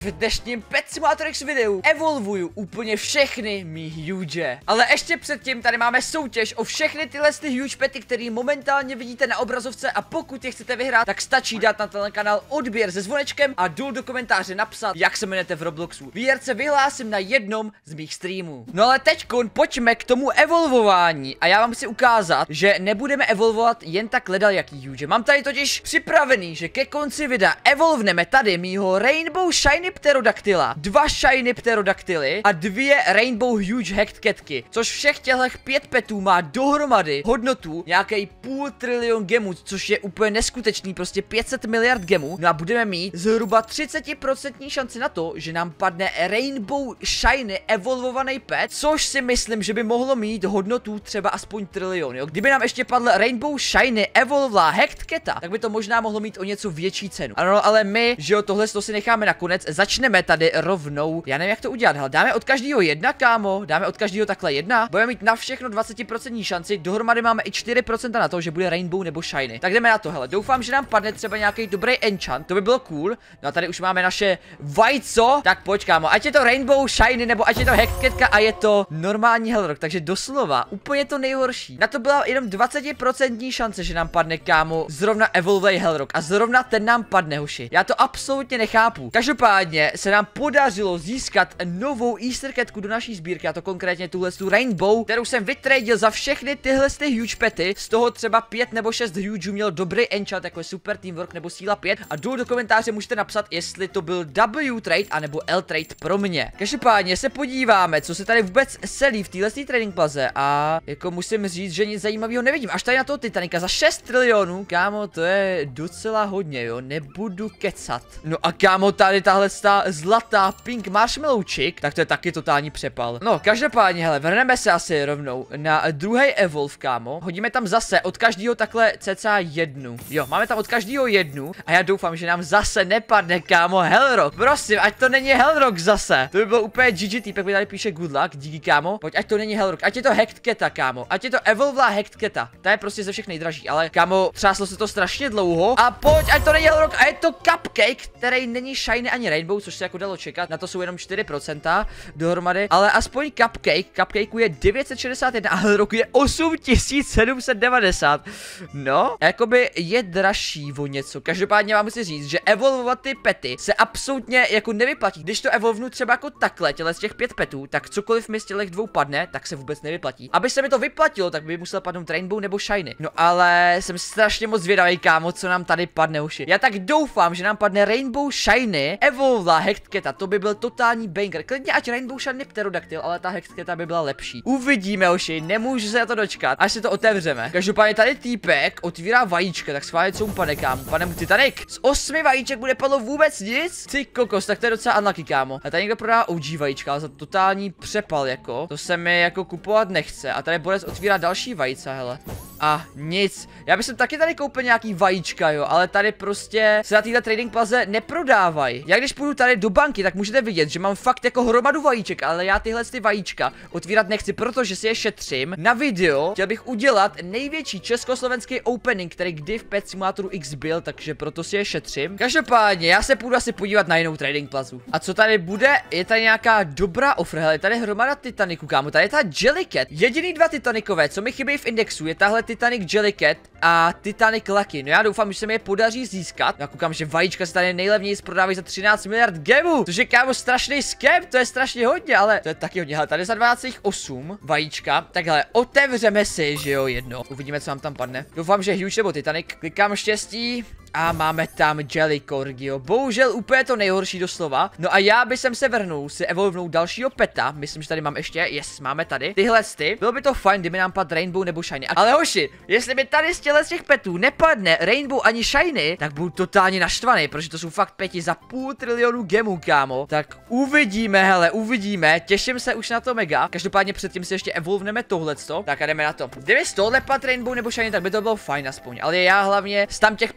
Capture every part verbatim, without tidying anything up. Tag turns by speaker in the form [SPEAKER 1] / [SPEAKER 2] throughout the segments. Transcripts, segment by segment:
[SPEAKER 1] V dnešním Pet Simulator X videu evolvuju úplně všechny mý huge. Ale ještě předtím tady máme soutěž o všechny tyhle ty huge pety, které momentálně vidíte na obrazovce, a pokud je chcete vyhrát, tak stačí dát na tenhle kanál odběr se zvonečkem a dole do komentáře napsat, jak se jmenujete v Robloxu. Výherce vyhlásím na jednom z mých streamů. No ale teďkon pojďme k tomu evolvování a já vám chci ukázat, že nebudeme evolvovat jen tak ledaljaký huge. Mám tady totiž připravený, že ke konci videa evolvneme tady mýho Rainbow Shiny Pterodactyla, dva Shiny Pterodactyly a dvě Rainbow Huge Hectcatky, což všech těchto pět petů má dohromady hodnotu nějaký půl trilion gemů, což je úplně neskutečný, prostě pět set miliard gemů. No a budeme mít zhruba třicet procent šanci na to, že nám padne Rainbow Shiny evolvovaný pet, což si myslím, že by mohlo mít hodnotu třeba aspoň trilion, jo. Kdyby nám ještě padl Rainbow Shiny evolvla Hectcata, tak by to možná mohlo mít o něco větší cenu. Ano, ale my, že jo, tohle to si necháme nakonec. Začneme tady rovnou. Já nevím, jak to udělat. Hele, dáme od každého jedna, kámo. Dáme od každého takhle jedna. Budeme mít na všechno dvacet procent šanci. Dohromady máme i čtyři procenta na to, že bude Rainbow nebo Shiny. Tak jdeme na to, hele. Doufám, že nám padne třeba nějaký dobrý enchant. To by bylo cool. No a tady už máme naše vajco. Tak pojď, kámo. Ať je to Rainbow Shiny nebo ať je to Hectcatka a je to normální Hellrock. Takže doslova úplně to nejhorší. Na to byla jenom dvacet procent šance, že nám padne, kámo, zrovna Evolvej Hellrock. A zrovna ten nám padne, hoši. Já to absolutně nechápu. Každopádně se nám podařilo získat novou Easter Catku do naší sbírky, a to konkrétně tuhle tu Rainbow, kterou jsem vytradil za všechny tyhle ty huge pety. Z toho třeba pět nebo šest huge měl dobrý enchant, jako je super teamwork nebo síla pět. A dole do komentáře můžete napsat, jestli to byl W trade anebo L trade pro mě. Každopádně se podíváme, co se tady vůbec selí v téhle trading plaze, a jako musím říct, že nic zajímavého nevidím. Až tady na toho Titanika za šest trilionů, kámo, to je docela hodně, jo, nebudu kecat. No a kámo, tady tahle zlatá pink marshmallow chick, tak to je taky totální přepal. No, každopádně, hele, vrhneme se asi rovnou na druhý evolve, kámo. Hodíme tam zase od každého takhle cca jednu. Jo, máme tam od každého jednu a já doufám, že nám zase nepadne, kámo, Hellrock. Prosím, ať to není Hellrock zase. To by bylo úplně G G, týpek mi tady píše good luck, díky, kámo. Pojď, ať to není Hellrock, ať je to Hectcata, kámo. Ať je to evolvla Hectcata. Ta je prostě ze všech nejdražší, ale kámo, třáslo se to strašně dlouho. A pojď, ať to není Hellrock a je to Cupcake, který není Shiny ani Rainbow, což se jako dalo čekat. Na to jsou jenom čtyři procenta dohromady, ale aspoň Cupcake. Cupcakeu je devět set šedesát jedna a Hellrocku je osm tisíc sedm set devadesát. No, jakoby je dražší o něco. Každopádně vám musím říct, že evolvovat ty pety se absolutně jako nevyplatí. Když to evolvnu třeba jako takhle, těle z těch pět petů, tak cokoliv mi z těch dvou padne, tak se vůbec nevyplatí. Aby se mi to vyplatilo, tak by musel padnout Rainbow nebo Shiny. No ale jsem strašně moc zvědavý, kámo, co nám tady padne, uši. Já tak doufám, že nám padne Rainbow Shiny evolvla Hectcata, to by byl totální banger. Klidně ať Rainbow Shiny Pterodactyl, ale ta Hectcata by byla lepší. Uvidíme, uši, nemůžu se na to dočkat, až si to otevřeme. Každopádně tady týpek otvírá vajíčka, tak schválně co mu padne, kámo. Pane mu Titanic, z osmi vajíček bude padlo vůbec nic? Ty kokos, tak to je docela unlucky, kámo. A tady někdo prodá O G vajíčka, ale za totální přepal, jako. To se mi jako kupovat nechce. A tady Borec otvírá další vajíce, hele. A nic. Já bych taky tady koupil nějaký vajíčka, jo, ale tady prostě se na téhle trading plaze neprodávají. Já když půjdu tady do banky, tak můžete vidět, že mám fakt jako hromadu vajíček, ale já tyhle ty vajíčka otvírat nechci, protože si je šetřím na video. Chtěl bych udělat největší československý opening, který kdy v Pet Simulatoru X byl, takže proto si je šetřím. Každopádně, já se půjdu asi podívat na jinou trading plazu. A co tady bude? Je tady nějaká dobrá offer, hele, tady hromada Titaniku, kámo, tady je ta Jellycat. Jediný dva Titanikové, co mi chybí v indexu, je tahle Titanic Jellycat a Titanic Lucky. No já doufám, že se mi je podaří získat. Já koukám, že vajíčka se tady nejlevněji prodávají za třináct miliard gemů. Což je, kámo, strašný scam, to je strašně hodně, ale to je taky hodně. Hele, tady za dvanáct celá osm vajíčka. Takhle, otevřeme si, že jo, jedno. Uvidíme, co nám tam padne. Doufám, že Huge nebo Titanic. Klikám štěstí. A máme tam Jelly Corgio. Bohužel úplně to nejhorší doslova. No a já bych se vrhnul si evolvnout dalšího peta. Myslím, že tady mám ještě. Yes, máme tady. Tyhle ty. Bylo by to fajn, kdyby nám padl Rainbow nebo Shiny. Ale hoši, jestli mi tady z těchto těch petů nepadne Rainbow ani Shiny, tak budu totálně naštvaný, protože to jsou fakt peti za půl trilionu gemů, kámo. Tak uvidíme, hele, uvidíme. Těším se už na to mega. Každopádně předtím si ještě evolvneme tohleto. Tak a jdeme na to. Kdyby z tohle padl Rainbow nebo Shiny, tak by to bylo fajn aspoň. Ale já hlavně z tam těch petů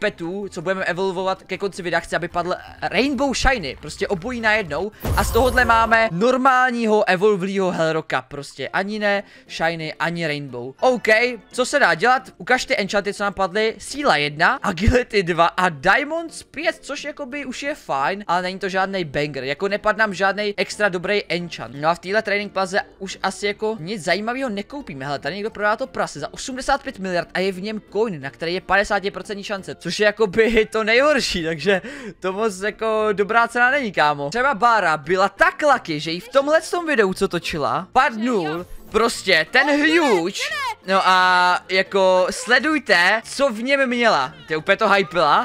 [SPEAKER 1] videu, co budeme evolvovat ke konci videa, chci, aby padl Rainbow Shiny, prostě obojí najednou. A z tohohle máme normálního evolvlýho Hellrocka, prostě ani ne Shiny, ani Rainbow. OK, co se dá dělat? Ukažte enchanty, co nám padly. Síla jedna, Agility dva a Diamonds pět, což jakoby už je fajn, ale není to žádný banger, jako nepadl nám žádný extra dobrý enchant. No a v téhle trading plaze už asi jako nic zajímavého nekoupíme. Hele, tady někdo prodá to prase za osmdesát pět miliard a je v něm coin, na který je padesát procent šance, což je jakoby to nejhorší, takže to moc jako dobrá cena není, kámo. Třeba Bára byla tak lucky, že jí v tomhle tom videu, co točila, padnul prostě ten huge. No a jako sledujte, co v něm měla. Ty úplně to hypila.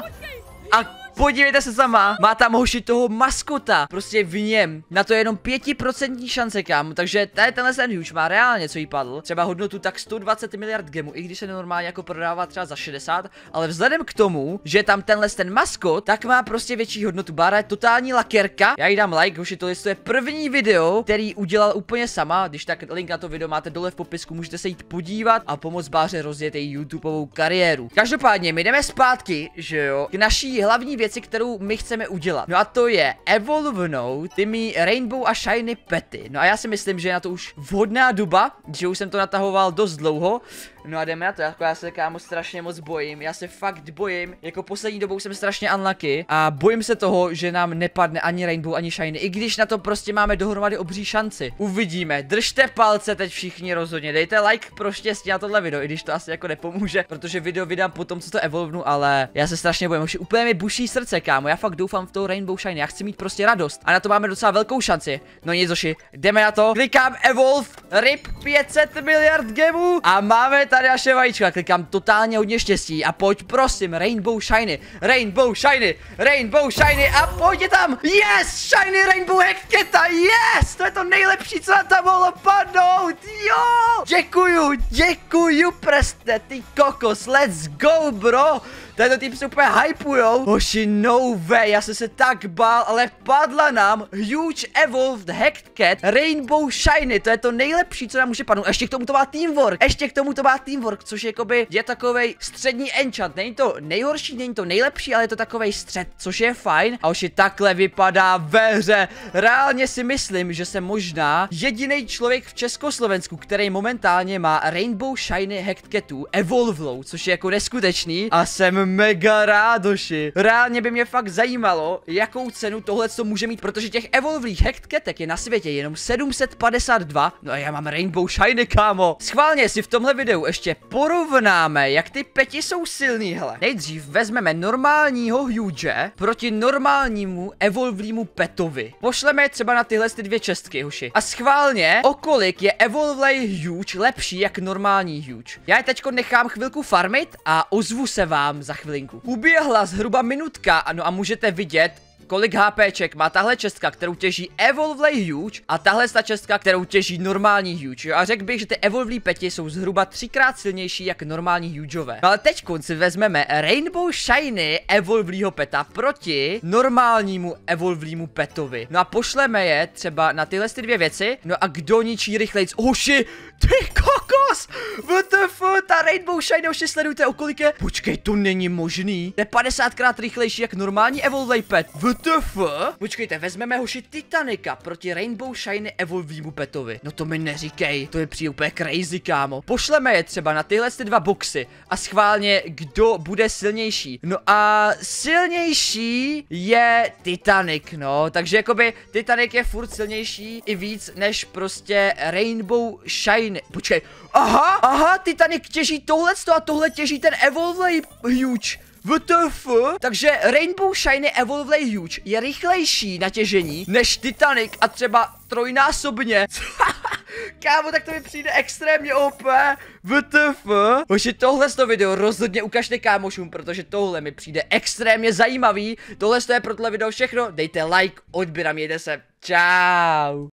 [SPEAKER 1] A podívejte se sama, má tam hoši toho maskota, prostě v něm, na to je jenom pět procent šance, kámo, takže tady tenhle ten huge má reálně, co jí padl, třeba hodnotu tak sto dvacet miliard gemů, i když se normálně jako prodává třeba za šedesát, ale vzhledem k tomu, že tam tenhle ten maskot, tak má prostě větší hodnotu. Bára je totální lakerka, já jí dám like, hoši, tohle je první video, který udělal úplně sama, když tak link na to video máte dole v popisku, můžete se jít podívat a pomoct Báře rozjet její YouTubeovou kariéru. Každopádně, my jdeme zpátky, že jo, k naší hlavní věci, kterou my chceme udělat. No a to je evolvnout tymi Rainbow a Shiny pety. No a já si myslím, že je na to už vhodná doba, že už jsem to natahoval dost dlouho. No a jdeme na to, jako já se, kámo, strašně moc bojím, já se fakt bojím, jako poslední dobou jsem strašně unlucky a bojím se toho, že nám nepadne ani Rainbow, ani Shiny, i když na to prostě máme dohromady obří šanci. Uvidíme, držte palce teď všichni rozhodně, dejte like pro štěstí na tohle video, i když to asi jako nepomůže, protože video vydám potom, co to evolvnu, ale já se strašně bojím, už úplně mi buší srdce, kámo, já fakt doufám v tou Rainbow Shiny, já chci mít prostě radost a na to máme docela velkou šanci. No nic, hoši, jdeme na to, klikám evolve, rip pět set miliard gemů a máme tady naše vajíčka, klikám totálně hodně štěstí a pojď prosím, Rainbow Shiny, Rainbow Shiny, Rainbow Shiny a pojď tam, yes, Shiny Rainbow Hectketa, yes, to je to nejlepší, co na tam mohlo padnout, jo, děkuju, děkuju prste, ty kokos, let's go, bro. Tento typ se úplně hypujou. Hoši, no way, já jsem se tak bál, ale padla nám Huge Evolved Hectcat Rainbow Shiny, to je to nejlepší, co nám může padnout. Ještě k tomu to má Teamwork, ještě k tomu to má Teamwork, což je jakoby, je takovej střední enchant, není to nejhorší, není to nejlepší, ale je to takovej střed, což je fajn. A hoši, takhle vypadá ve hře. Reálně si myslím, že jsem možná jediný člověk v Československu, který momentálně má Rainbow Shiny Hectkatů Evolvlou, což je jako neskutečný a jsem mega rádoši. Reálně by mě fakt zajímalo, jakou cenu tohle co může mít, protože těch evolvlých Hectcatek je na světě jenom sedm set padesát dva. No a já mám Rainbow Shiny, kámo. Schválně si v tomhle videu ještě porovnáme, jak ty peti jsou silný, hele. Nejdřív vezmeme normálního huge proti normálnímu evolvlímu petovi. Pošleme je třeba na tyhle ty dvě čestky, hoši. A schválně, o kolik je evolvlej huge lepší jak normální huge. Já je teďko nechám chvilku farmit a ozvu se vám za chvilinku. Uběhla zhruba minutka, ano, a můžete vidět, kolik HPček má tahle čestka, kterou těží evolvlej huge a tahle ta čestka, kterou těží normální huge, jo? A řekl bych, že ty evolvlí peti jsou zhruba třikrát silnější jak normální hugeové. No ale teď si vezmeme Rainbow Shiny evolvlího peta proti normálnímu evolvlímu petovi. No a pošleme je třeba na tyhle ty dvě věci. No a kdo ničí rychlejc? Hoši, ty kokos! W T F, ta Rainbow Shiny, hoši, sledujte, o kolik je? Počkej, to není možný. To je padesátkrát rychlejší jak normální evolvlej pet. W T F? Počkejte, vezmeme, hoši, Titanika proti Rainbow Shiny evolvlímu petovi. No to mi neříkej, to je přijde úplně crazy, kámo. Pošleme je třeba na tyhle ty dva boxy a schválně, kdo bude silnější. No a silnější je Titanic, no, takže jakoby Titanic je furt silnější i víc než prostě Rainbow Shiny. Počkej, aha, aha, Titanic těží tohleto a tohle těží ten evolvlej huge. W T F? Takže Rainbow Shiny Evolvlej huge je rychlejší na těžení než Titanic a třeba trojnásobně. Kámo, tak to mi přijde extrémně O P. W T F? Hoši, tohle z toho video rozhodně ukažte kámošům, protože tohle mi přijde extrémně zajímavý. Tohle je pro tohle video všechno. Dejte like, odběr a mějte se. Čau.